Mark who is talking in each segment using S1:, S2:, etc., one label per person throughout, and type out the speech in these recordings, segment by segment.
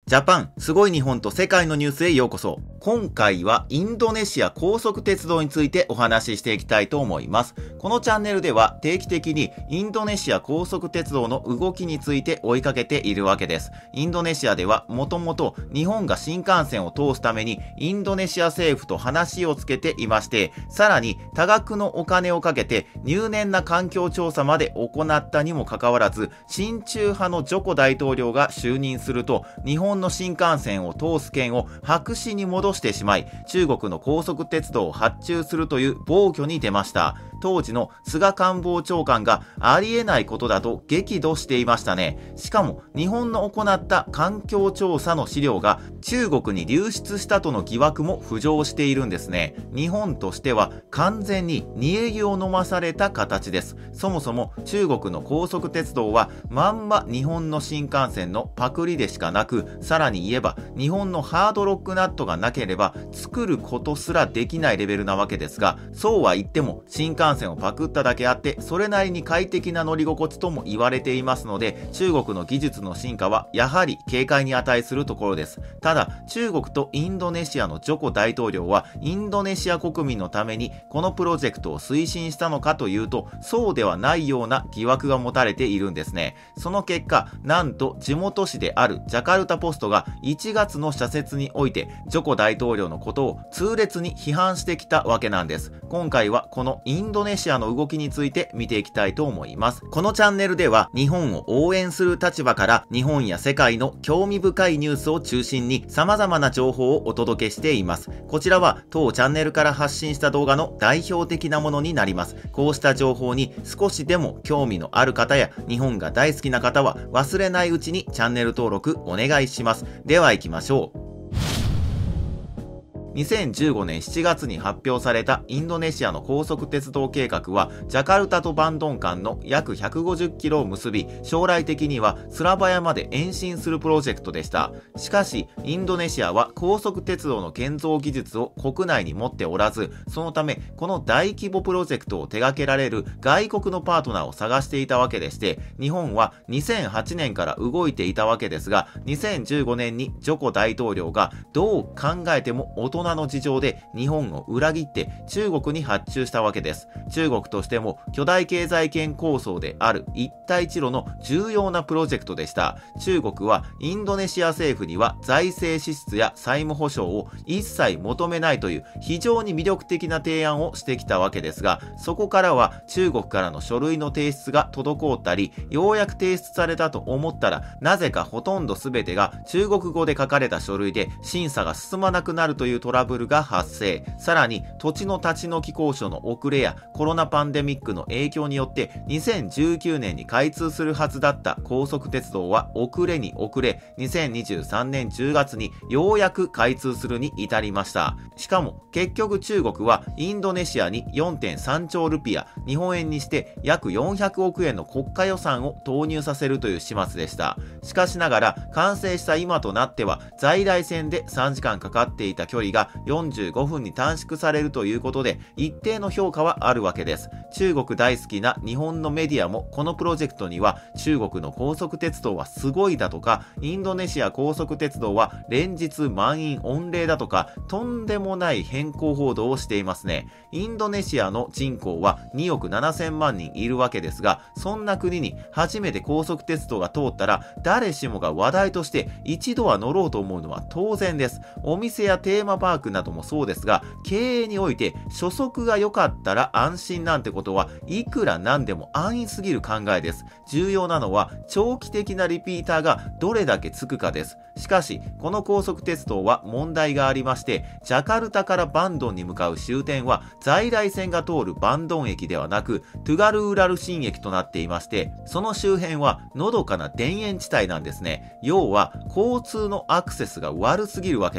S1: ジャパン、すごい日本と世界のニュースへようこそ。今回はインドネシア高速鉄道についてお話ししていきたいと思います。このチャンネルでは定期的にインドネシア高速鉄道の動きについて追いかけているわけです。インドネシアではもともと日本が新幹線を通すためにインドネシア政府と話をつけていまして、さらに多額のお金をかけて入念な環境調査まで行ったにもかかわらず、親中派のジョコ大統領が就任すると、日本の新幹線を通す権を白紙に戻してしまい、中国の高速鉄道を発注するという暴挙に出ました。当時の菅官房長官がありえないことだと激怒していましたね。しかも日本の行った環境調査の資料が中国に流出したとの疑惑も浮上しているんですね。日本としては完全に煮え湯を飲まされた形です。そもそも中国の高速鉄道はまんま日本の新幹線のパクリでしかなく、さらに言えば日本のハードロックナットがなければ作ることすらできないレベルなわけですが、そうは言っても新幹線をパクっただけあって、それなりに快適な乗り心地とも言われていますので、中国の技術の進化はやはり警戒に値するところです。ただ中国とインドネシアのジョコ大統領はインドネシア国民のためにこのプロジェクトを推進したのかというと、そうではないような疑惑が持たれているんですね。その結果、なんと地元紙であるジャカルタポストが1月の社説においてジョコ大統領のことを痛烈に批判してきたわけなんです。今回はこのインドネシアの動きについて見ていきたいと思います。このチャンネルでは日本を応援する立場から日本や世界の興味深いニュースを中心に様々な情報をお届けしています。こちらは当チャンネルから発信した動画の代表的なものになります。こうした情報に少しでも興味のある方や日本が大好きな方は忘れないうちにチャンネル登録お願いします。では行きましょう。2015年7月に発表されたインドネシアの高速鉄道計画は、ジャカルタとバンドン間の約150キロを結び、将来的にはスラバヤまで延伸するプロジェクトでした。しかし、インドネシアは高速鉄道の建造技術を国内に持っておらず、そのため、この大規模プロジェクトを手掛けられる外国のパートナーを探していたわけでして、日本は2008年から動いていたわけですが、2015年にジョコ大統領がどう考えても大人の事情で日本を裏切って中国に発注したわけです。中国としても巨大経済圏構想である一帯一路の重要なプロジェクトでした。中国はインドネシア政府には財政支出や債務保証を一切求めないという非常に魅力的な提案をしてきたわけですが、そこからは中国からの書類の提出が滞ったり、ようやく提出されたと思ったらなぜかほとんど全てが中国語で書かれた書類で審査が進まなくなるというトラブルが発生。さらに土地の立ち退き交渉の遅れやコロナパンデミックの影響によって2019年に開通するはずだった高速鉄道は遅れに遅れ、2023年10月にようやく開通するに至りました。しかも結局中国はインドネシアに 4.3 兆ルピア、日本円にして約400億円の国家予算を投入させるという始末でした。しかしながら完成した今となっては在来線で3時間かかっていた距離が45分に短縮されるということで、一定の評価はあるわけです。中国大好きな日本のメディアもこのプロジェクトには中国の高速鉄道はすごいだとか、インドネシア高速鉄道は連日満員御礼だとか、とんでもない変更報道をしていますね。インドネシアの人口は2億7000万人いるわけですが、そんな国に初めて高速鉄道が通ったら誰しもが話題として一度は乗ろうと思うのは当然です。お店やテーマパークなどもそうですが、経営において初速が良かったら安心なんてことはいくらなんでも安易すぎる考えです。重要なのは長期的なリピーターがどれだけつくかです。しかしこの高速鉄道は問題がありまして、ジャカルタからバンドンに向かう終点は在来線が通るバンドン駅ではなくトゥガルーラル新駅となっていまして、その周辺はのどかな田園地帯なんですね。要は交通のアクセスが悪すぎるわけです。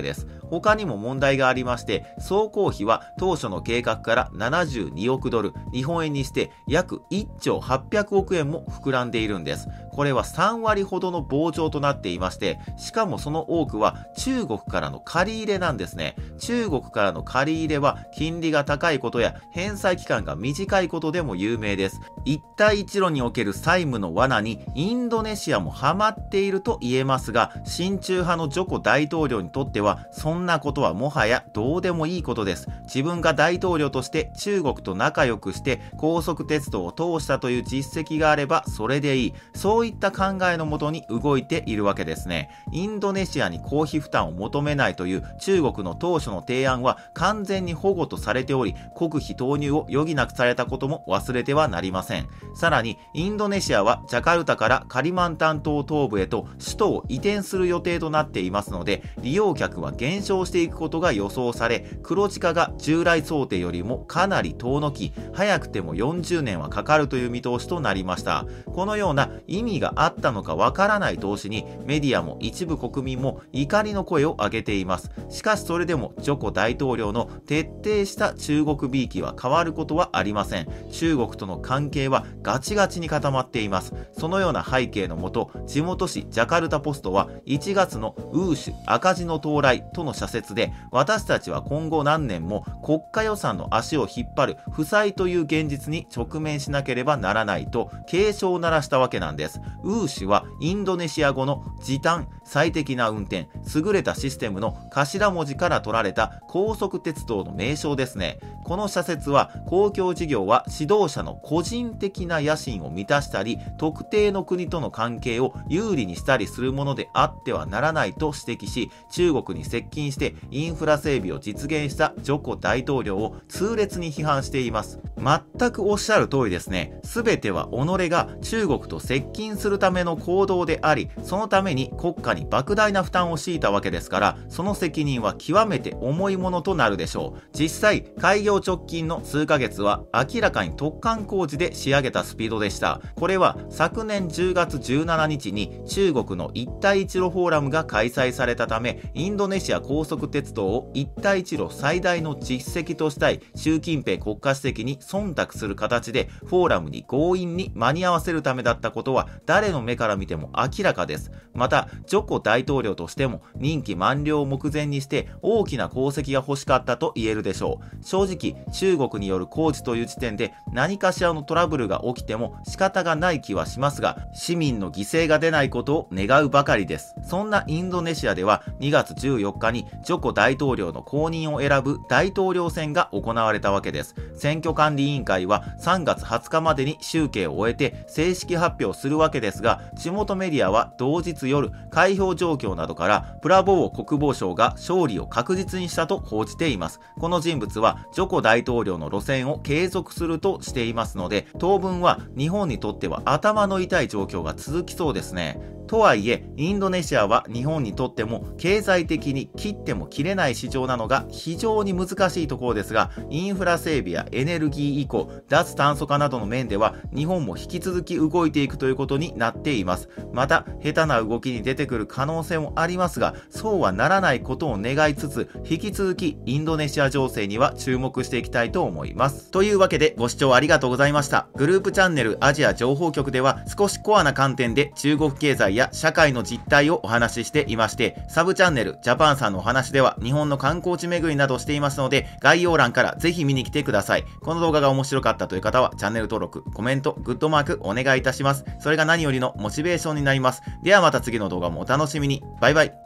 S1: 他にも問題がありまして、総工費は当初の計画から72億ドル、日本円にして約1兆800億円も膨らんでいるんです。これは3割ほどの膨張となっていまして、しかもその多くは中国からの借り入れなんですね。中国からの借り入れは金利が高いことや返済期間が短いことでも有名です。一帯一路における債務の罠にインドネシアもハマっていると言えますが、親中派のジョコ大統領にとってはそんなことはもはやどうでもいいことです。自分が大統領として中国と仲良くして高速鉄道を通したという実績があればそれでいい、そういった考えのもとに動いているわけですね。インドネシアに公費負担を求めないという中国の当初の提案は完全に保護とされており、国費投入を余儀なくされたことも忘れてはなりません。さらにインドネシアはジャカルタからカリマンタン島東部へと首都を移転する予定となっていますので、利用客は減少していくことが予想され、黒字化が従来想定よりもかなり遠のき、早くても40年はかかるという見通しとなりました。このような意味があったのかわからない投資にメディアも一部国民も怒りの声を上げています。しかしそれでもジョコ大統領の徹底した中国びいきは変わることはありません。中国との関係はガチガチに固まっています。そのような背景のもと、地元紙ジャカルタポストは1月のウーシュ赤字の到来との社説で、私たちは今後何年も国家予算の足を引っ張る負債という現実に直面しなければならないと警鐘を鳴らしたわけなんです。ウーシュはインドネシア語の時短、最適な運転、優れたシステムの頭文字から取られた高速鉄道の名称ですね。この社説は、公共事業は指導者の個人的な野心を満たしたり、特定の国との関係を有利にしたりするものであってはならないと指摘し、中国に接近してインフラ整備を実現したジョコ大統領を痛烈に批判しています。全くおっしゃる通りですね。すべては己が中国と接近するための行動であり、そのために国家に莫大な負担を強いたわけですから、その責任は極めて重いものとなるでしょう。実際、開業直近の数ヶ月は明らかに突貫工事で仕上げたスピードでした。これは昨年10月17日に中国の一帯一路フォーラムが開催されたため、インドネシア高速鉄道を一帯一路最大の実績としたい習近平国家主席に忖度する形でフォーラムに強引に間に合わせるためだったことは誰の目から見ても明らかです。また、ジョコ大統領としても任期満了を目前にして大きな功績が欲しかったと言えるでしょう。正直、中国による工事という時点で何かしらのトラブルが起きても仕方がない気はしますが、市民の犠牲が出ないことを願うばかりです。そんなインドネシアでは2月14日にジョコ大統領の後任を選ぶ大統領選が行われたわけです。選挙管理委員会は3月20日までに集計を終えて正式発表するわけですが、地元メディアは同日夜、開票状況などからプラボー国防相が勝利を確実にしたと報じています。この人物はジョコ大統領の路線を継続するとしていますので、当分は日本にとっては頭の痛い状況が続きそうですね。とはいえ、インドネシアは日本にとっても経済的に切っても切れない市場なのが非常に難しいところですが、インフラ整備やエネルギー移行、脱炭素化などの面では日本も引き続き動いていくということになっています。また、下手な動きに出てくる可能性もありますが、そうはならないことを願いつつ、引き続きインドネシア情勢には注目していきたいと思います。というわけでご視聴ありがとうございました。グループチャンネルアジア情報局では少しコアな観点で中国経済や社会の実態をお話ししていまして、サブチャンネルジャパンさんのお話では日本の観光地巡りなどしていますので、概要欄からぜひ見に来てください。この動画が面白かったという方はチャンネル登録、コメント、グッドマークお願いいたします。それが何よりのモチベーションになります。ではまた次の動画もお楽しみに。バイバイ。